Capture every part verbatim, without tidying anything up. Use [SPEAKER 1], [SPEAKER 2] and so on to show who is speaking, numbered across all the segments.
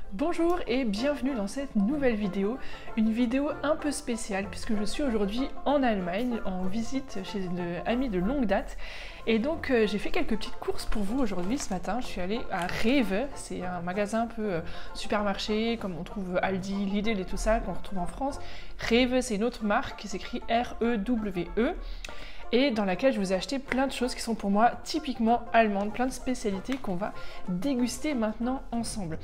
[SPEAKER 1] Bonjour et bienvenue dans cette nouvelle vidéo, une vidéo un peu spéciale puisque je suis aujourd'hui en Allemagne en visite chez une amie de longue date et donc euh, j'ai fait quelques petites courses pour vous aujourd'hui ce matin. Je suis allée à Rewe, c'est un magasin un peu euh, supermarché comme on trouve Aldi, Lidl et tout ça qu'on retrouve en France. Rewe c'est une autre marque qui s'écrit R E W E. Et dans laquelle je vous ai acheté plein de choses qui sont pour moi typiquement allemandes, plein de spécialités qu'on va déguster maintenant ensemble.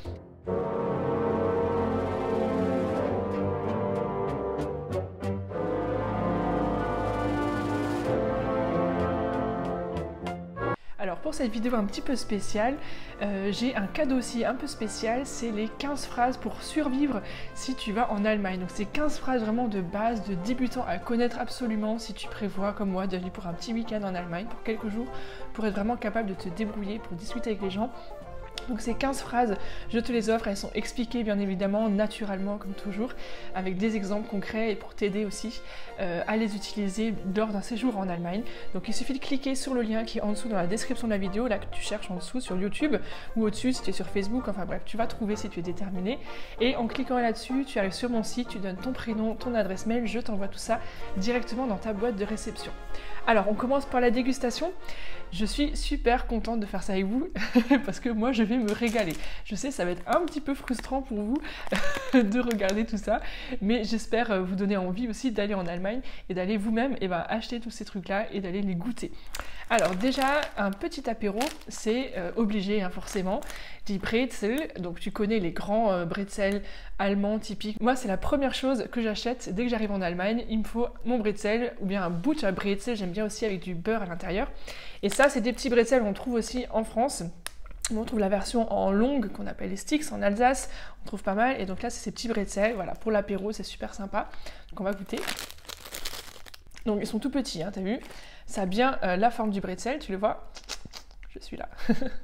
[SPEAKER 1] Alors pour cette vidéo un petit peu spéciale, euh, j'ai un cadeau aussi un peu spécial, c'est les quinze phrases pour survivre si tu vas en Allemagne. Donc c'est quinze phrases vraiment de base, de débutants à connaître absolument si tu prévois comme moi d'aller pour un petit week-end en Allemagne pour quelques jours, pour être vraiment capable de te débrouiller, pour discuter avec les gens. Donc ces quinze phrases, je te les offre, elles sont expliquées bien évidemment, naturellement comme toujours, avec des exemples concrets et pour t'aider aussi euh, à les utiliser lors d'un séjour en Allemagne. Donc il suffit de cliquer sur le lien qui est en dessous dans la description de la vidéo, là que tu cherches en dessous sur YouTube ou au-dessus si tu es sur Facebook, enfin bref, tu vas trouver si tu es déterminé. Et en cliquant là-dessus, tu arrives sur mon site, tu donnes ton prénom, ton adresse mail, je t'envoie tout ça directement dans ta boîte de réception. Alors on commence par la dégustation. Je suis super contente de faire ça avec vous parce que moi je vais me régaler. Je sais ça va être un petit peu frustrant pour vous de regarder tout ça, mais j'espère vous donner envie aussi d'aller en Allemagne et d'aller vous-même et ben, acheter tous ces trucs là et d'aller les goûter. Alors déjà un petit apéro, c'est euh, obligé hein, forcément. Die Brezel, donc tu connais les grands euh, bretzels allemands typiques. Moi c'est la première chose que j'achète dès que j'arrive en Allemagne. Il me faut mon bretzel ou bien un Butterbrezel, j'aime bien aussi avec du beurre à l'intérieur. Et ça c'est des petits bretzels qu'on trouve aussi en France. On trouve la version en longue qu'on appelle les sticks en Alsace, on trouve pas mal. Et donc là c'est ces petits bretzels, voilà, pour l'apéro c'est super sympa. Donc on va goûter. Donc ils sont tout petits, hein, t'as vu? Ça a bien euh, la forme du bretzel, tu le vois? Je suis là.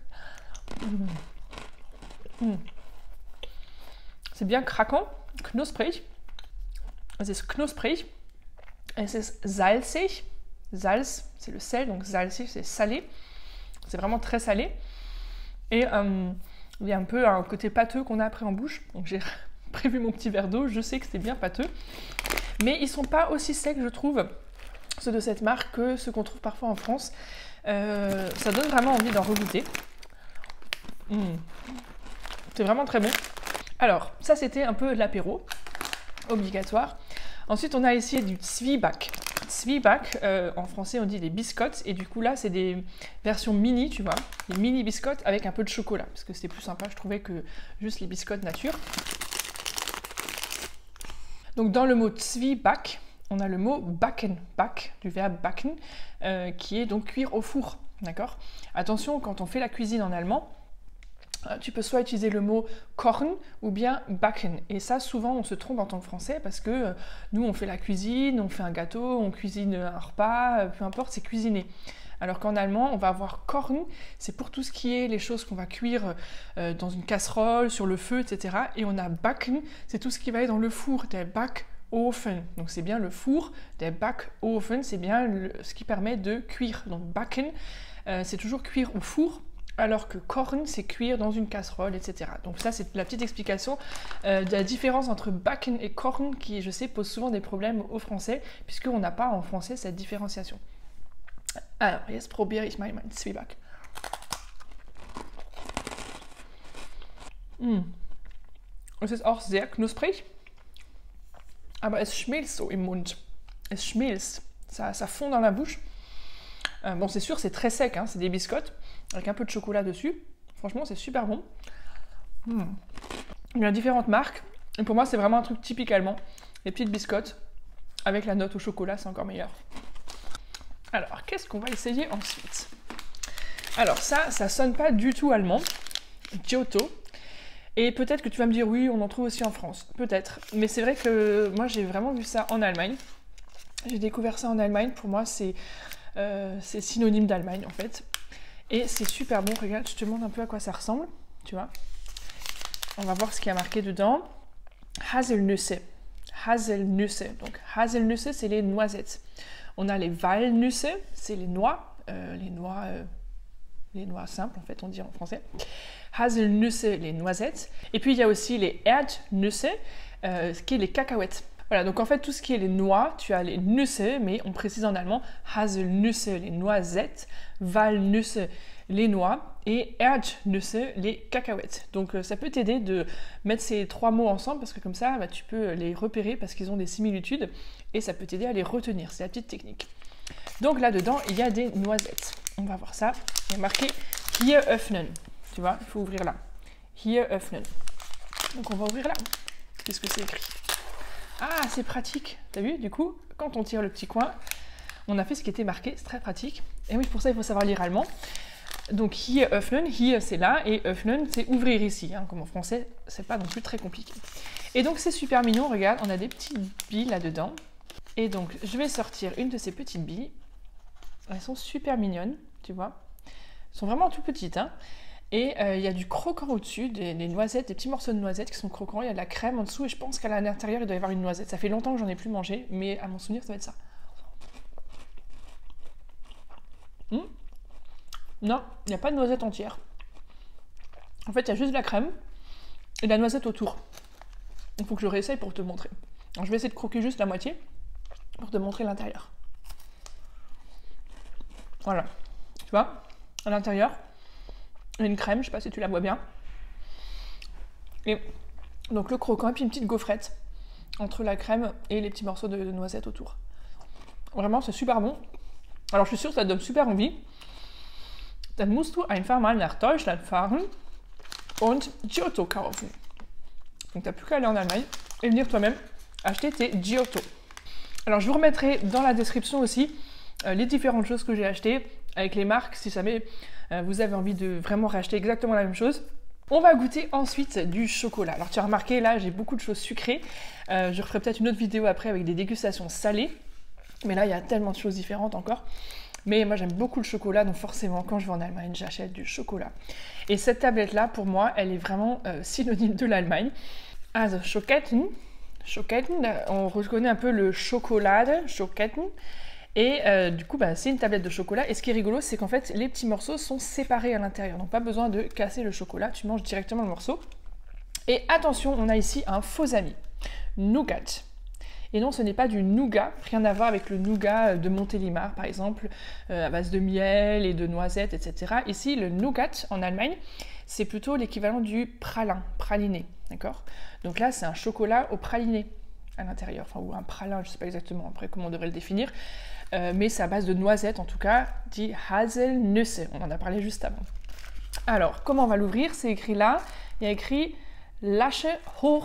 [SPEAKER 1] mmh. Mmh. C'est bien craquant, knusprig. Es ist knusprig. Es ist salzig. Salz, c'est le sel, donc salzig, c'est salé. C'est vraiment très salé. Et euh, il y a un peu un côté pâteux qu'on a après en bouche. Donc j'ai prévu mon petit verre d'eau, je sais que c'est bien pâteux. Mais ils sont pas aussi secs, je trouve, ceux de cette marque, que ceux qu'on trouve parfois en France. Euh, ça donne vraiment envie d'en regoûter. Mmh. C'est vraiment très bon. Alors, ça c'était un peu l'apéro, obligatoire. Ensuite, on a ici du Zwieback. Zwieback, euh, en français on dit des biscottes, et du coup là c'est des versions mini, tu vois, des mini biscottes avec un peu de chocolat, parce que c'était plus sympa, je trouvais, que juste les biscottes nature. Donc dans le mot Zwieback, on a le mot backen, back, du verbe backen, euh, qui est donc cuire au four, d'accord? Attention, quand on fait la cuisine en allemand, tu peux soit utiliser le mot kochen ou bien backen. Et ça, souvent, on se trompe en tant que français parce que euh, nous, on fait la cuisine, on fait un gâteau, on cuisine un repas, euh, peu importe, c'est cuisiner. Alors qu'en allemand, on va avoir kochen, c'est pour tout ce qui est les choses qu'on va cuire euh, dans une casserole, sur le feu, et cetera. Et on a backen, c'est tout ce qui va être dans le four, der Backofen. Donc c'est bien le four, der Backofen, c'est bien le, ce qui permet de cuire. Donc backen, euh, c'est toujours cuire au four. Alors que kochen, c'est cuire dans une casserole, et cetera. Donc ça, c'est la petite explication euh, de la différence entre backen et kochen, qui, je sais, pose souvent des problèmes aux Français, puisqu'on n'a pas en français cette différenciation. Alors, jetzt probiere ich mal meinen Zwieback. Mm. Es ist auch sehr knusprig, aber es schmilzt so im Mund. Es schmilzt, ça, ça fond dans la bouche. Euh, bon, c'est sûr, c'est très sec, hein, c'est des biscottes avec un peu de chocolat dessus. Franchement, c'est super bon. Mmh. Il y a différentes marques. Et pour moi, c'est vraiment un truc typique allemand. Les petites biscottes avec la note au chocolat, c'est encore meilleur. Alors, qu'est-ce qu'on va essayer ensuite? Alors ça, ça sonne pas du tout allemand. Giotto. Et peut-être que tu vas me dire, oui, on en trouve aussi en France. Peut-être. Mais c'est vrai que moi, j'ai vraiment vu ça en Allemagne. J'ai découvert ça en Allemagne. Pour moi, c'est... Euh, c'est synonyme d'Allemagne en fait. Et c'est super bon, regarde, je te montre un peu à quoi ça ressemble, tu vois. On va voir ce qu'il y a marqué dedans. Haselnüsse. Haselnüsse. Donc Haselnüsse, c'est les noisettes. On a les Walnüsse, c'est les noix, euh, les noix, euh, les noix simples en fait, on dit en français. Haselnüsse, les noisettes. Et puis il y a aussi les Erdnüsse, euh, ce qui est les cacahuètes. Voilà, donc en fait tout ce qui est les noix, tu as les Nüsse, mais on précise en allemand Haselnüsse, les noisettes, Walnüsse, les noix, et Erdnüsse, les cacahuètes. Donc euh, ça peut t'aider de mettre ces trois mots ensemble, parce que comme ça, bah, tu peux les repérer, parce qu'ils ont des similitudes, et ça peut t'aider à les retenir, c'est la petite technique. Donc là-dedans, il y a des noisettes. On va voir ça, il y a marqué Hier öffnen, tu vois, il faut ouvrir là. Hier öffnen. Donc on va ouvrir là. Qu'est-ce que c'est écrit? Ah, c'est pratique. T'as vu, du coup, quand on tire le petit coin, on a fait ce qui était marqué, c'est très pratique. Et oui, pour ça, il faut savoir lire allemand. Donc, hier öffnen, hier c'est là, et öffnen, c'est ouvrir ici. Hein, comme en français, c'est pas non plus très compliqué. Et donc, c'est super mignon, regarde, on a des petites billes là-dedans. Et donc, je vais sortir une de ces petites billes. Elles sont super mignonnes, tu vois. Elles sont vraiment tout petites, hein. Et euh, il y a du croquant au-dessus, des, des noisettes, des petits morceaux de noisettes qui sont croquants. Il y a de la crème en dessous et je pense qu'à l'intérieur, il doit y avoir une noisette. Ça fait longtemps que j'en ai plus mangé, mais à mon souvenir, ça va être ça. Mmh. Non, il n'y a pas de noisette entière. En fait, il y a juste de la crème et de la noisette autour. Il faut que je réessaye pour te montrer. Alors, je vais essayer de croquer juste la moitié pour te montrer l'intérieur. Voilà. Tu vois, à l'intérieur, il y a une crème, je ne sais pas si tu la vois bien. Et donc le croquant et puis une petite gaufrette entre la crème et les petits morceaux de noisettes autour. Vraiment, c'est super bon. Alors je suis sûre que ça te donne super envie. Dann musst du einfach mal nach Deutschland fahren und Giotto kaufen. Donc tu n'as plus qu'à aller en Allemagne et venir toi-même acheter tes Giotto. Alors je vous remettrai dans la description aussi euh, les différentes choses que j'ai achetées avec les marques si jamais euh, vous avez envie de vraiment racheter exactement la même chose. On va goûter ensuite du chocolat. Alors tu as remarqué là j'ai beaucoup de choses sucrées. Euh, je referai peut-être une autre vidéo après avec des dégustations salées. Mais là il y a tellement de choses différentes encore. Mais moi j'aime beaucoup le chocolat, donc forcément quand je vais en Allemagne, j'achète du chocolat. Et cette tablette-là, pour moi, elle est vraiment euh, synonyme de l'Allemagne. Also Schoketten, Schoketten, on reconnaît un peu le chocolat, Schoketten. Et euh, du coup, bah, c'est une tablette de chocolat. Et ce qui est rigolo, c'est qu'en fait, les petits morceaux sont séparés à l'intérieur. Donc pas besoin de casser le chocolat, tu manges directement le morceau. Et attention, on a ici un faux ami, nougat. Et non, ce n'est pas du nougat, rien à voir avec le nougat de Montélimar, par exemple, euh, à base de miel et de noisettes, et cetera. Ici, le nougat, en Allemagne, c'est plutôt l'équivalent du pralin, praliné, d'accord? Donc là, c'est un chocolat au praliné à l'intérieur, enfin, ou un pralin, je ne sais pas exactement après comment on devrait le définir, euh, mais c'est à base de noisettes, en tout cas, dit Haselnüsse, on en a parlé juste avant. Alors, comment on va l'ouvrir? C'est écrit là, il y a écrit « Lasche hochziehen »,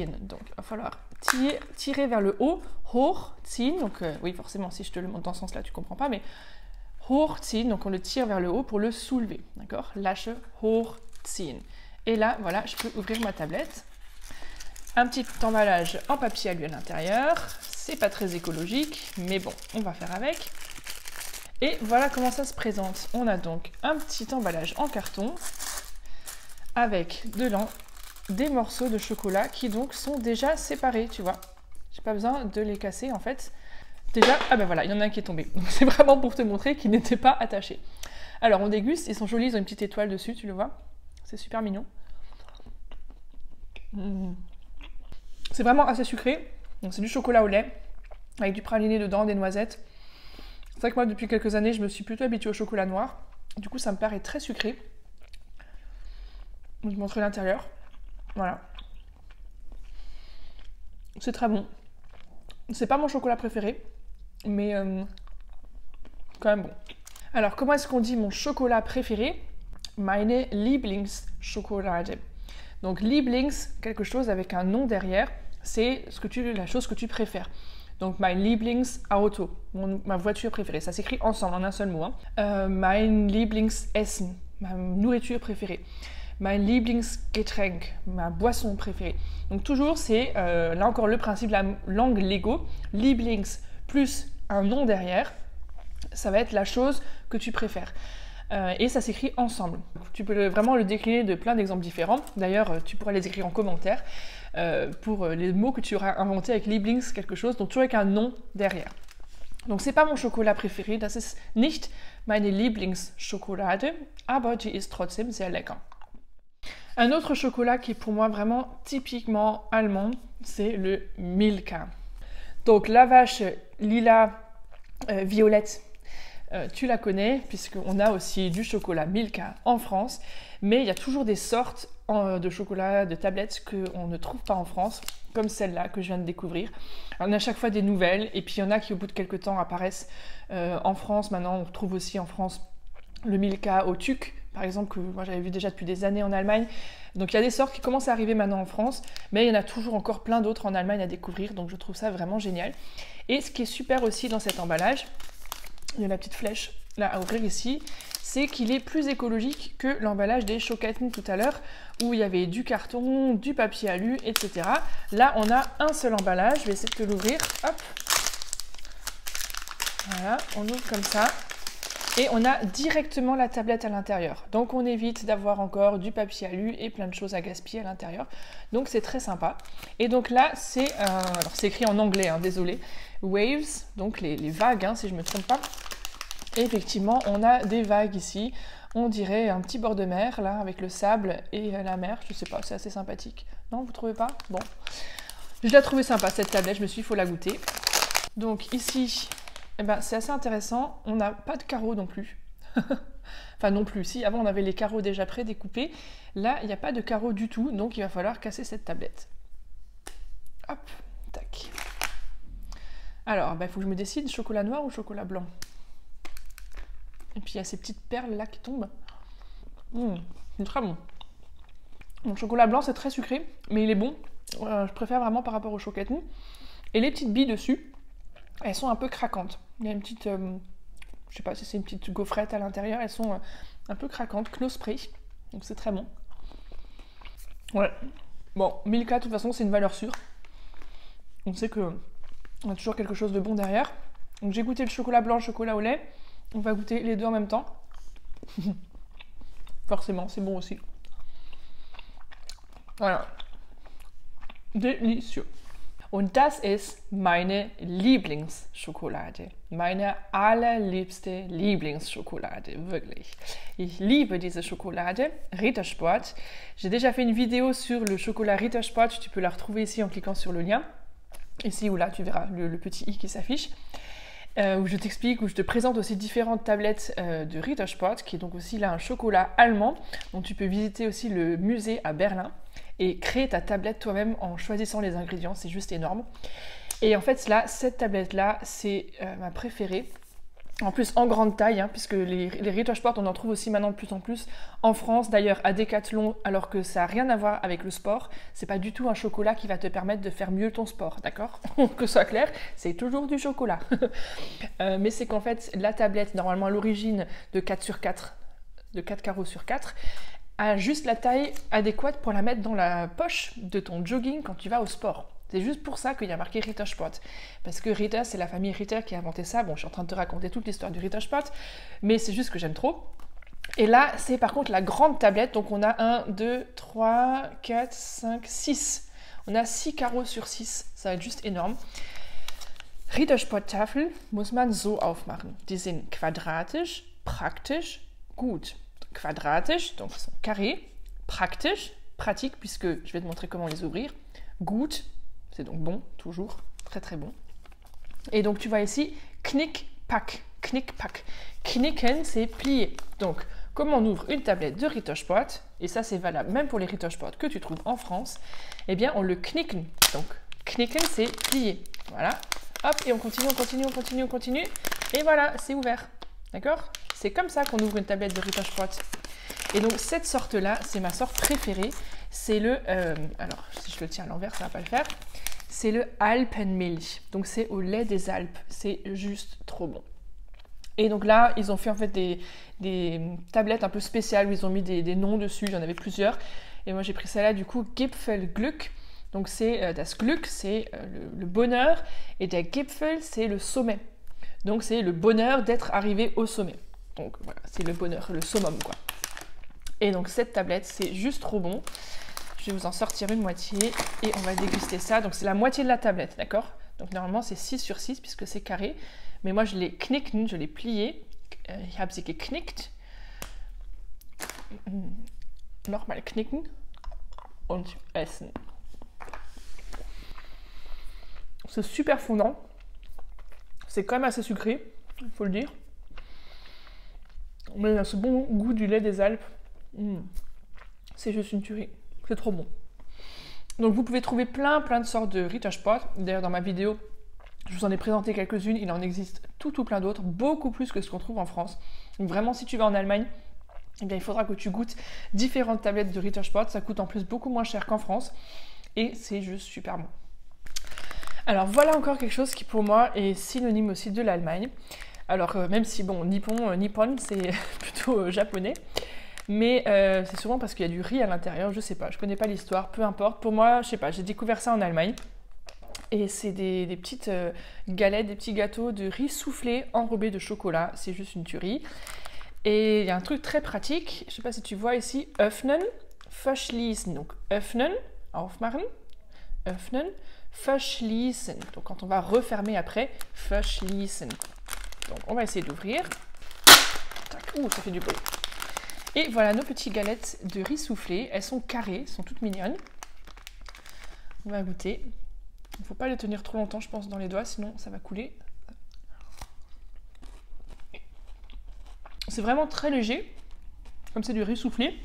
[SPEAKER 1] donc il va falloir tirer vers le haut, hochziehen, donc euh, oui forcément si je te le montre dans ce sens là tu comprends pas, mais hochziehen, donc on le tire vers le haut pour le soulever, d'accord, Lasche hochziehen. Et là voilà, je peux ouvrir ma tablette, un petit emballage en papier alu à l'intérieur, c'est pas très écologique, mais bon, on va faire avec. Et voilà comment ça se présente. On a donc un petit emballage en carton avec dedans des morceaux de chocolat qui donc sont déjà séparés, tu vois. J'ai pas besoin de les casser en fait. Déjà, ah ben voilà, il y en a un qui est tombé. Donc c'est vraiment pour te montrer qu'il n'était pas attaché. Alors on déguste, ils sont jolis, ils ont une petite étoile dessus, tu le vois. C'est super mignon. Mmh. C'est vraiment assez sucré. Donc c'est du chocolat au lait, avec du praliné dedans, des noisettes. C'est vrai que moi depuis quelques années, je me suis plutôt habituée au chocolat noir. Du coup ça me paraît très sucré. Je vous montre l'intérieur. Voilà. C'est très bon. C'est pas mon chocolat préféré, mais euh, quand même bon. Alors, comment est-ce qu'on dit mon chocolat préféré? Meine Lieblingsschokolade. Donc, Lieblings, quelque chose avec un nom derrière, c'est ce que tu, la chose que tu préfères. Donc, mein Lieblingsauto, mon, ma voiture préférée. Ça s'écrit ensemble, en un seul mot. Hein. Euh, mein Lieblingsessen, ma nourriture préférée. Mein Lieblingsgetränk, ma boisson préférée. Donc toujours, c'est euh, là encore le principe de la langue Lego. Lieblings plus un nom derrière, ça va être la chose que tu préfères. Euh, et ça s'écrit ensemble. Tu peux le, vraiment le décliner de plein d'exemples différents. D'ailleurs, tu pourras les écrire en commentaire euh, pour les mots que tu auras inventés avec Lieblings quelque chose, donc toujours avec un nom derrière. Donc c'est pas mon chocolat préféré, das ist nicht meine Lieblingsschokolade, aber die ist trotzdem sehr lecker. Un autre chocolat qui est pour moi vraiment typiquement allemand, c'est le Milka. Donc la vache lila euh, violette, euh, tu la connais puisqu'on a aussi du chocolat Milka en France, mais il y a toujours des sortes en, de chocolat, de tablettes qu'on ne trouve pas en France, comme celle-là que je viens de découvrir. Alors, on a à chaque fois des nouvelles, et puis il y en a qui au bout de quelques temps apparaissent euh, en France. Maintenant on retrouve aussi en France le Milka au tuc, par exemple, que moi j'avais vu déjà depuis des années en Allemagne. Donc il y a des sortes qui commencent à arriver maintenant en France, mais il y en a toujours encore plein d'autres en Allemagne à découvrir, donc je trouve ça vraiment génial. Et ce qui est super aussi dans cet emballage, il y a la petite flèche là à ouvrir ici, c'est qu'il est plus écologique que l'emballage des Schoketten tout à l'heure, où il y avait du carton, du papier alu, et cetera. Là, on a un seul emballage, je vais essayer de te l'ouvrir, hop. Voilà, on ouvre comme ça. Et on a directement la tablette à l'intérieur. Donc on évite d'avoir encore du papier alu et plein de choses à gaspiller à l'intérieur. Donc c'est très sympa. Et donc là, c'est euh, alors c'est écrit en anglais, hein, désolé. Waves, donc les, les vagues, hein, si je ne me trompe pas. Et effectivement, on a des vagues ici. On dirait un petit bord de mer, là, avec le sable et la mer. Je sais pas, c'est assez sympathique. Non, vous trouvez pas? Bon. Je l'ai trouvée sympa, cette tablette. Je me suis dit, il faut la goûter. Donc ici... Eh ben, c'est assez intéressant, on n'a pas de carreaux non plus. Enfin non plus, si avant on avait les carreaux déjà pré-découpés, là il n'y a pas de carreaux du tout, donc il va falloir casser cette tablette. Hop, tac. Alors, il ben, faut que je me décide, chocolat noir ou chocolat blanc. Et puis il y a ces petites perles là qui tombent. Mmh, c'est très bon. Mon chocolat blanc c'est très sucré, mais il est bon. Euh, je préfère vraiment par rapport au Schoketten. Et les petites billes dessus, elles sont un peu craquantes. Il y a une petite, euh, je sais pas si c'est une petite gaufrette à l'intérieur, elles sont euh, un peu craquantes, Knosprig, donc c'est très bon. Ouais. Bon, Milka, de toute façon, c'est une valeur sûre. On sait que on a toujours quelque chose de bon derrière. Donc j'ai goûté le chocolat blanc, le chocolat au lait. On va goûter les deux en même temps. Forcément, c'est bon aussi. Voilà. Délicieux. Und das ist meine Lieblingsschokolade. Meine allerliebste Lieblingsschokolade, wirklich. Ich liebe diese Schokolade, Rittersport. J'ai déjà fait une vidéo sur le chocolat Rittersport, tu peux la retrouver ici en cliquant sur le lien. Ici ou là, tu verras le, le petit i qui s'affiche. Euh, où je t'explique, où je te présente aussi différentes tablettes euh, de Rittersport, qui est donc aussi là un chocolat allemand. Donc tu peux visiter aussi le musée à Berlin et créer ta tablette toi-même en choisissant les ingrédients, c'est juste énorme. Et en fait là, cette tablette-là, c'est euh, ma préférée. En plus en grande taille, hein, puisque les, les Rittersport, on en trouve aussi maintenant de plus en plus en France, d'ailleurs à Decathlon, alors que ça n'a rien à voir avec le sport. C'est pas du tout un chocolat qui va te permettre de faire mieux ton sport, d'accord? Que ce soit clair, c'est toujours du chocolat. euh, mais c'est qu'en fait, la tablette, normalement à l'origine de quatre sur quatre, de quatre carreaux sur quatre, a juste la taille adéquate pour la mettre dans la poche de ton jogging quand tu vas au sport. C'est juste pour ça qu'il y a marqué Rittersport. Parce que Ritter, c'est la famille Ritter qui a inventé ça. Bon, je suis en train de te raconter toute l'histoire du Rittersport, mais c'est juste que j'aime trop. Et là, c'est par contre la grande tablette. Donc on a un, deux, trois, quatre, cinq, six. On a six carreaux sur six. Ça va être juste énorme. Rittersport-Tafel muss man so aufmachen. Die sind quadratisch, praktisch, gut. Quadratisch, donc carré, praktisch, pratique, puisque je vais te montrer comment les ouvrir. Gut, c'est donc bon, toujours, très très bon. Et donc tu vois ici, knick-pack, knick-pack. Knicken, c'est plier. Donc, comment on ouvre une tablette de Rittersport, et ça c'est valable même pour les Rittersport que tu trouves en France, eh bien on le knicken. Donc, knicken, c'est plier. Voilà, hop, et on continue, on continue, on continue, on continue, et voilà, c'est ouvert. D'accord? C'est comme ça qu'on ouvre une tablette de Rittersport. Et donc cette sorte-là, c'est ma sorte préférée. C'est le, euh, alors si je le tiens à l'envers, ça va pas le faire. C'est le Alpenmilch. Donc c'est au lait des Alpes. C'est juste trop bon. Et donc là, ils ont fait en fait des, des tablettes un peu spéciales où ils ont mis des, des noms dessus. Il y en avait plusieurs. Et moi j'ai pris celle-là du coup, Gipfelglück. Donc c'est euh, das Glück, c'est euh, le, le bonheur. Et der Gipfel, c'est le sommet. Donc c'est le bonheur d'être arrivé au sommet. Donc voilà, c'est le bonheur, le summum quoi. Et donc cette tablette, c'est juste trop bon. Je vais vous en sortir une moitié et on va déguster ça. Donc c'est la moitié de la tablette, d'accord? Donc normalement c'est six sur six puisque c'est carré. Mais moi je l'ai knicken, je l'ai plié. Ich habe sie geknickt. Nochmal knicken und essen. C'est super fondant. C'est quand même assez sucré, il faut le dire. Mais il a ce bon goût du lait des Alpes. Mmh. C'est juste une tuerie. C'est trop bon. Donc vous pouvez trouver plein plein de sortes de Rittersport. D'ailleurs dans ma vidéo, je vous en ai présenté quelques-unes. Il en existe tout tout plein d'autres, beaucoup plus que ce qu'on trouve en France. Donc vraiment si tu vas en Allemagne, eh bien, il faudra que tu goûtes différentes tablettes de Rittersport. Ça coûte en plus beaucoup moins cher qu'en France. Et c'est juste super bon. Alors voilà encore quelque chose qui pour moi est synonyme aussi de l'Allemagne. Alors euh, même si bon, Nippon, euh, Nippon c'est plutôt euh, japonais. Mais euh, c'est souvent parce qu'il y a du riz à l'intérieur, je sais pas, je connais pas l'histoire, peu importe. Pour moi, je sais pas, j'ai découvert ça en Allemagne. Et c'est des, des petites euh, galettes, des petits gâteaux de riz soufflé enrobés de chocolat. C'est juste une tuerie. Et il y a un truc très pratique, je sais pas si tu vois ici, öffnen, verschließen. Donc öffnen, aufmachen, öffnen, verschließen. Donc quand on va refermer après, verschließen. Donc on va essayer d'ouvrir. Ouh, ça fait du bruit. Et voilà nos petites galettes de riz soufflé. Elles sont carrées, elles sont toutes mignonnes. On va goûter. Il ne faut pas les tenir trop longtemps, je pense, dans les doigts, sinon ça va couler. C'est vraiment très léger, comme c'est du riz soufflé.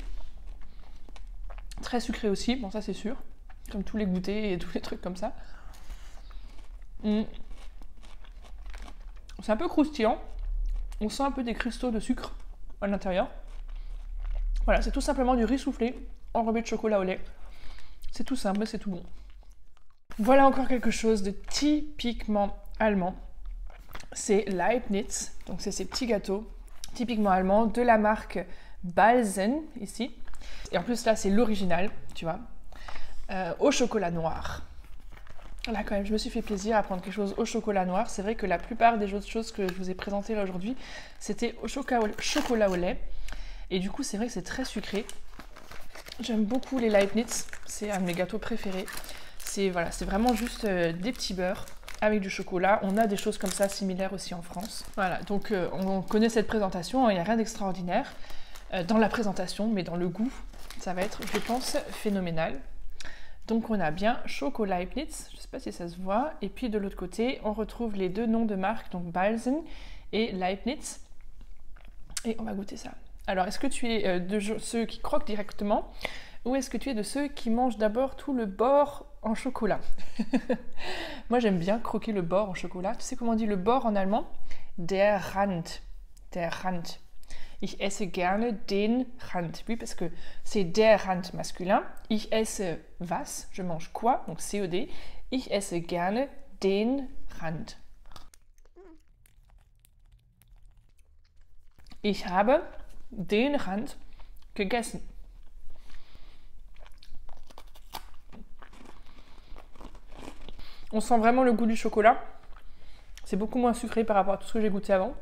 [SPEAKER 1] Très sucré aussi, bon ça c'est sûr. Comme tous les goûters et tous les trucs comme ça. Mmh. C'est un peu croustillant. On sent un peu des cristaux de sucre à l'intérieur. Voilà, c'est tout simplement du riz soufflé enrobé de chocolat au lait. C'est tout simple, mais c'est tout bon. Voilà encore quelque chose de typiquement allemand. C'est Leibniz, donc c'est ces petits gâteaux typiquement allemands de la marque Balsen, ici. Et en plus là, c'est l'original, tu vois, euh, au chocolat noir. Là quand même, je me suis fait plaisir à prendre quelque chose au chocolat noir. C'est vrai que la plupart des autres choses que je vous ai présentées là aujourd'hui, c'était au chocolat au lait. Et du coup, c'est vrai que c'est très sucré. J'aime beaucoup les Leibniz, c'est un de mes gâteaux préférés. C'est voilà, c'est vraiment juste euh, des petits beurres avec du chocolat. On a des choses comme ça similaires aussi en France. Voilà, donc euh, on connaît cette présentation, il n'y a rien d'extraordinaire euh, dans la présentation, mais dans le goût, ça va être, je pense, phénoménal. Donc on a bien chocolat Leibniz, je ne sais pas si ça se voit. Et puis de l'autre côté, on retrouve les deux noms de marque, donc Balsen et Leibniz. Et on va goûter ça. Alors, est-ce que tu es de ceux qui croquent directement ou est-ce que tu es de ceux qui mangent d'abord tout le bord en chocolat? Moi, j'aime bien croquer le bord en chocolat. Tu sais comment on dit le bord en allemand? Der Rand. Der Rand. Ich esse gerne den Rand. Oui, parce que c'est der Rand masculin. Ich esse was? Je mange quoi? Donc C O D. Ich esse gerne den Rand. Ich habe den Rand gegessen. On sent vraiment le goût du chocolat. C'est beaucoup moins sucré par rapport à tout ce que j'ai goûté avant.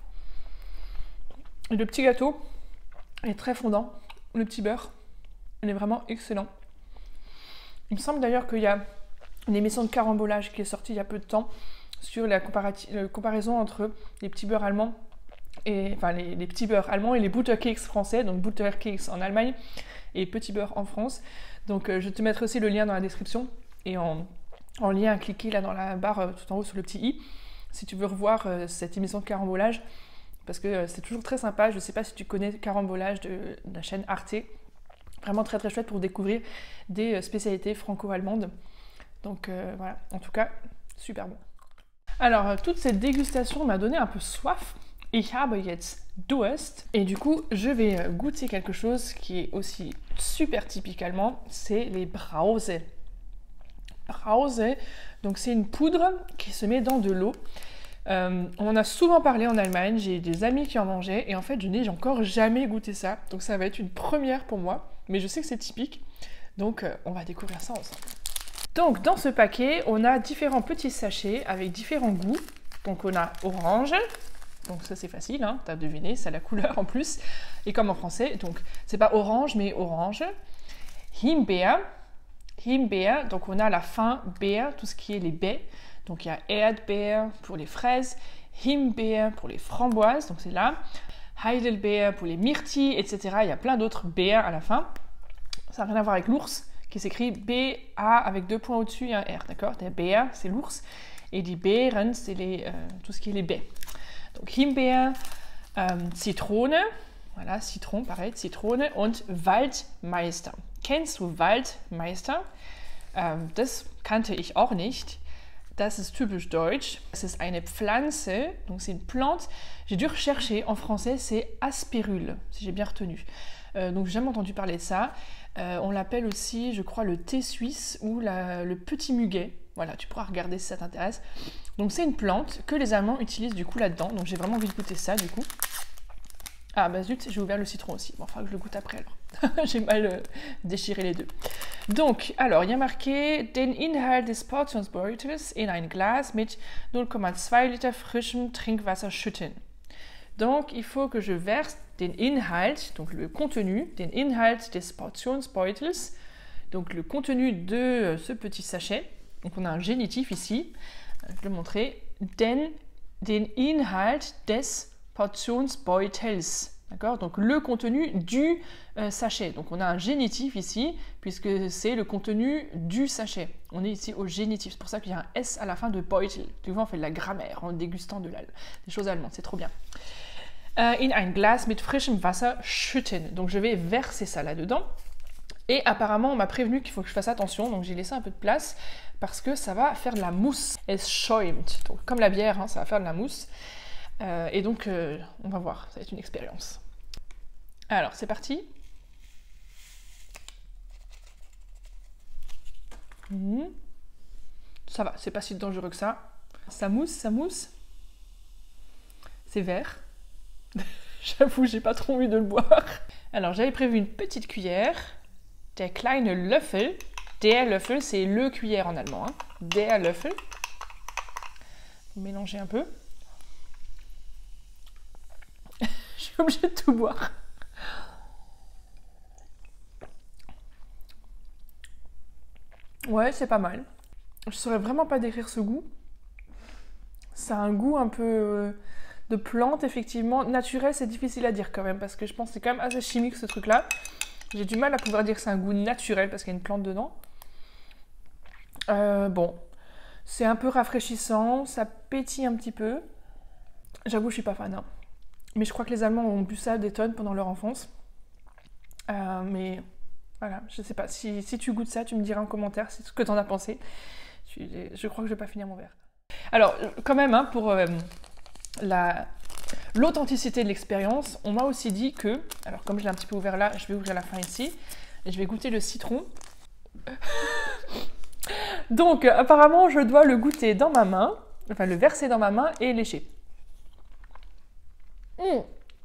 [SPEAKER 1] Et le petit gâteau est très fondant. Le petit beurre, il est vraiment excellent. Il me semble d'ailleurs qu'il y a une émission de carambolage qui est sortie il y a peu de temps sur la comparaison entre les petits beurres allemands et enfin les, les petits beurrs allemands et les Butterkeks français, donc Butterkeks en Allemagne et petits beurres en France. Donc euh, je te mettrai aussi le lien dans la description et en, en lien à cliquer là dans la barre euh, tout en haut sur le petit i si tu veux revoir euh, cette émission de carambolage parce que euh, c'est toujours très sympa. Je ne sais pas si tu connais Carambolage de, de la chaîne Arte, vraiment très très chouette pour découvrir des euh, spécialités franco-allemandes. Donc euh, voilà, en tout cas super bon. Alors euh, toute cette dégustation m'a donné un peu soif. Ich habe jetzt Durst. Et du coup, je vais goûter quelque chose qui est aussi super typique allemand, c'est les Brause. Brause, donc c'est une poudre qui se met dans de l'eau. Euh, on en a souvent parlé en Allemagne, j'ai des amis qui en mangeaient, et en fait, je n'ai encore jamais goûté ça. Donc ça va être une première pour moi, mais je sais que c'est typique. Donc euh, on va découvrir ça ensemble. Donc dans ce paquet, on a différents petits sachets avec différents goûts. Donc on a orange. Donc ça c'est facile, hein, t'as deviné, ça a la couleur en plus. Et comme en français, donc c'est pas orange mais orange. Himbeer, Himbeer, donc on a la fin beer, tout ce qui est les baies. Donc il y a Erdbeer pour les fraises, Himbeer pour les framboises, donc c'est là. Heidelbeer pour les myrtilles, et cetera. Il y a plein d'autres beer à la fin. Ça n'a rien à voir avec l'ours, qui s'écrit B A avec deux points au-dessus et un R, d'accord? Der Bär, c'est l'ours, et die Beeren, c'est les, euh, tout ce qui est les baies. Donc Himbeer, euh, Zitrone, voilà, citron, pareil, Zitrone, und Waldmeister. Kennst du Waldmeister? Ähm, das kannte ich auch nicht. Das ist typisch deutsch. Es ist eine Pflanze, donc c'est une plante. J'ai dû rechercher, en français, c'est aspirule, si j'ai bien retenu. Euh, donc j'ai jamais entendu parler de ça. Euh, on l'appelle aussi, je crois, le thé suisse ou la, le petit muguet. Voilà, tu pourras regarder si ça t'intéresse. Donc c'est une plante que les Allemands utilisent du coup là-dedans. Donc j'ai vraiment envie de goûter ça du coup. Ah bah zut, j'ai ouvert le citron aussi. Bon, il faudra que je le goûte après alors. J'ai mal euh, déchiré les deux. Donc, alors, il y a marqué den Inhalt des Portionsbeutels in ein Glas mit null Komma zwei Liter frischem Trinkwasser schütten. Donc, il faut que je verse den Inhalt, donc le contenu, den Inhalt des Portionsbeutels, donc le contenu de ce petit sachet. Donc, on a un génitif ici. Je vais le montrer. Den, den Inhalt des Portionsbeutels. D'accord? Donc le contenu du euh, sachet. Donc on a un génitif ici, puisque c'est le contenu du sachet. On est ici au génitif. C'est pour ça qu'il y a un S à la fin de Beutel. Tu vois, on fait de la grammaire en dégustant de la, des choses allemandes. C'est trop bien. Euh, in ein Glas mit frischem Wasser schütten. Donc je vais verser ça là-dedans. Et apparemment, on m'a prévenu qu'il faut que je fasse attention. Donc j'ai laissé un peu de place parce que ça va faire de la mousse. Es schäumt. Donc comme la bière, hein, ça va faire de la mousse. Euh, et donc, euh, on va voir, ça va être une expérience. Alors, c'est parti. Mmh. Ça va, c'est pas si dangereux que ça. Ça mousse, ça mousse. C'est vert. J'avoue, j'ai pas trop envie de le boire. Alors, j'avais prévu une petite cuillère. Der kleine Löffel. Der Löffel, c'est le cuillère en allemand. Hein. Der Löffel. Mélanger un peu. Je suis obligée de tout boire. Ouais, c'est pas mal. Je saurais vraiment pas décrire ce goût. Ça a un goût un peu euh, de plante, effectivement. Naturel, c'est difficile à dire quand même, parce que je pense que c'est quand même assez chimique ce truc-là. J'ai du mal à pouvoir dire que c'est un goût naturel, parce qu'il y a une plante dedans. Euh, bon, c'est un peu rafraîchissant, ça pétille un petit peu. J'avoue, je suis pas fan, hein. Mais je crois que les Allemands ont bu ça des tonnes pendant leur enfance. Euh, mais voilà, je sais pas. Si, si tu goûtes ça, tu me diras en commentaire ce que t'en as pensé. Je, je crois que je vais pas finir mon verre. Alors, quand même, hein, pour euh, la, l'authenticité de l'expérience, on m'a aussi dit que... Alors, comme je l'ai un petit peu ouvert là, je vais ouvrir la fin ici. Et je vais goûter le citron. Donc, apparemment, je dois le goûter dans ma main. Enfin, le verser dans ma main et lécher. Mmh.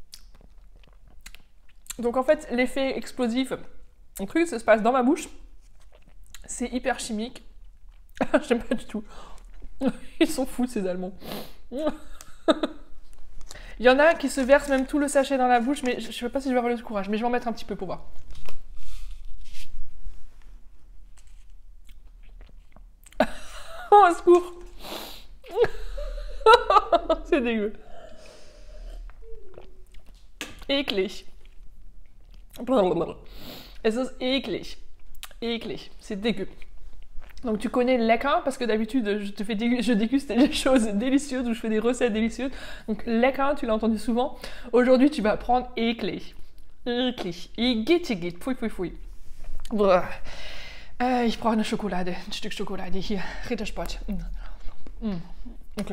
[SPEAKER 1] Donc en fait, l'effet explosif, le truc, ça se passe dans ma bouche. C'est hyper chimique. J'aime pas du tout. Ils sont fous ces Allemands. Il y en a qui se versent même tout le sachet dans la bouche, mais je sais pas si je vais avoir le courage, mais je vais en mettre un petit peu pour voir. Oh, un secours. C'est dégueu. Eklig. Es ist eklig. Eklig. C'est dégueu. Donc tu connais lecker parce que d'habitude je te fais dég je déguste des choses délicieuses ou je fais des recettes délicieuses. Donc lecker, tu l'as entendu souvent. Aujourd'hui tu vas prendre eklig. Eklig. Igitigit. Pfui, pfui, pfui. Äh, ich brauche eine Schokolade. Ein Stück Schokolade hier. Rittersport. Mm. Mm. Okay.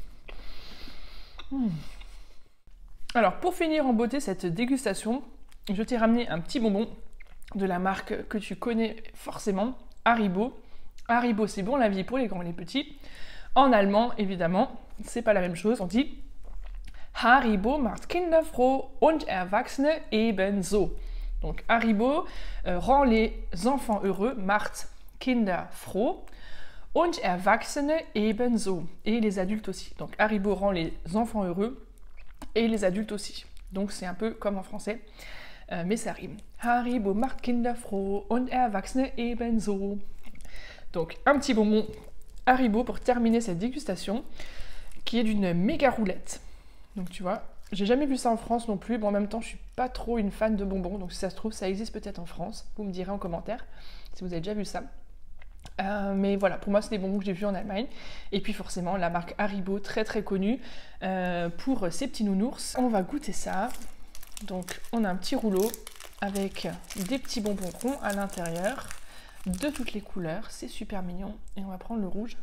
[SPEAKER 1] Mm. Alors, pour finir en beauté cette dégustation, je t'ai ramené un petit bonbon de la marque que tu connais forcément, Haribo. Haribo, c'est bon la vie pour les grands et les petits. En allemand, évidemment, c'est pas la même chose, on dit Haribo macht Kinder froh und Erwachsene ebenso. Donc Haribo euh, rend les enfants heureux, macht Kinder froh und Erwachsene ebenso. Et les adultes aussi. Donc Haribo rend les enfants heureux et les adultes aussi. Donc c'est un peu comme en français, euh, mais ça rime. Haribo macht Kinder froh und Erwachsene ebenso. Donc un petit bonbon Haribo pour terminer cette dégustation, qui est d'une méga roulette. Donc tu vois, j'ai jamais vu ça en France non plus. Bon, en même temps, je suis pas trop une fan de bonbons, donc si ça se trouve, ça existe peut-être en France. Vous me direz en commentaire si vous avez déjà vu ça. Euh, mais voilà, pour moi, c'est des bonbons que j'ai vus en Allemagne. Et puis forcément, la marque Haribo, très très connue euh, pour ses petits nounours. On va goûter ça. Donc, on a un petit rouleau avec des petits bonbons ronds à l'intérieur, de toutes les couleurs. C'est super mignon. Et on va prendre le rouge.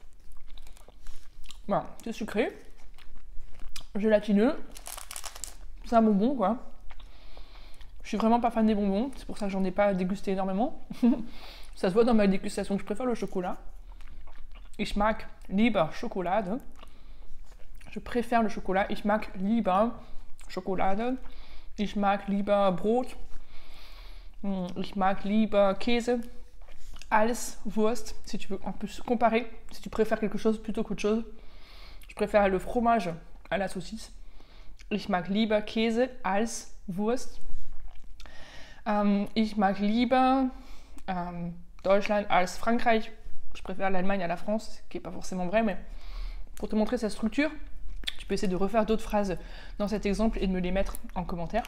[SPEAKER 1] Voilà, c'est sucré, gélatineux. C'est un bonbon, quoi. Je suis vraiment pas fan des bonbons, c'est pour ça que j'en ai pas dégusté énormément. Ça se voit dans ma dégustation que je préfère le chocolat. Ich mag lieber Schokolade. Je préfère le chocolat. Ich mag lieber Schokolade. Ich mag lieber Brot. Ich mag lieber Käse als Wurst. Si tu veux un peu comparer, si tu préfères quelque chose plutôt qu'autre chose. Je préfère le fromage à la saucisse. Ich mag lieber Käse als Wurst. Ähm, ich mag lieber ähm, Deutschland als Frankreich. Je préfère l'Allemagne à la France, ce qui n'est pas forcément vrai, mais pour te montrer sa structure, tu peux essayer de refaire d'autres phrases dans cet exemple et de me les mettre en commentaire.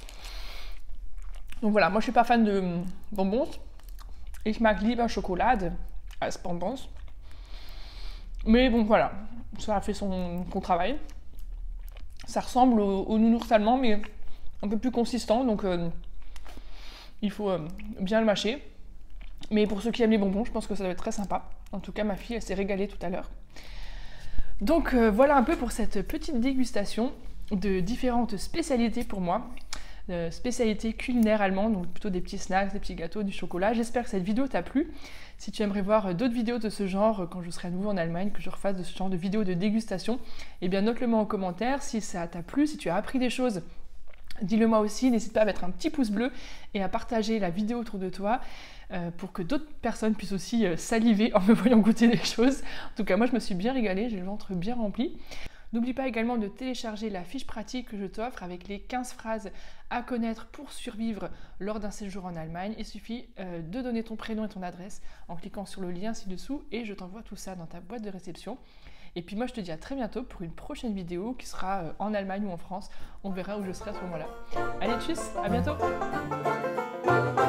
[SPEAKER 1] Donc voilà, moi je suis pas fan de bonbons. Ich mag lieber Schokolade als Bonbons. Mais bon voilà, ça a fait son, son travail. Ça ressemble au, au nounours allemand, mais un peu plus consistant, donc euh, il faut euh, bien le mâcher. Mais pour ceux qui aiment les bonbons, je pense que ça doit être très sympa. En tout cas, ma fille, elle s'est régalée tout à l'heure. Donc euh, voilà un peu pour cette petite dégustation de différentes spécialités pour moi. Euh, spécialités culinaires allemandes, donc plutôt des petits snacks, des petits gâteaux, du chocolat. J'espère que cette vidéo t'a plu. Si tu aimerais voir d'autres vidéos de ce genre quand je serai à nouveau en Allemagne, que je refasse de ce genre de vidéos de dégustation, eh bien note-le moi en commentaire si ça t'a plu, si tu as appris des choses. Dis-le moi aussi, n'hésite pas à mettre un petit pouce bleu et à partager la vidéo autour de toi euh, pour que d'autres personnes puissent aussi euh, saliver en me voyant goûter des choses. En tout cas, moi je me suis bien régalée, j'ai le ventre bien rempli. N'oublie pas également de télécharger la fiche pratique que je t'offre avec les quinze phrases à connaître pour survivre lors d'un séjour en Allemagne. Il suffit euh, de donner ton prénom et ton adresse en cliquant sur le lien ci-dessous et je t'envoie tout ça dans ta boîte de réception. Et puis moi je te dis à très bientôt pour une prochaine vidéo qui sera euh, en Allemagne ou en France. On verra où je serai à ce moment-là. Allez tchuss, à bientôt.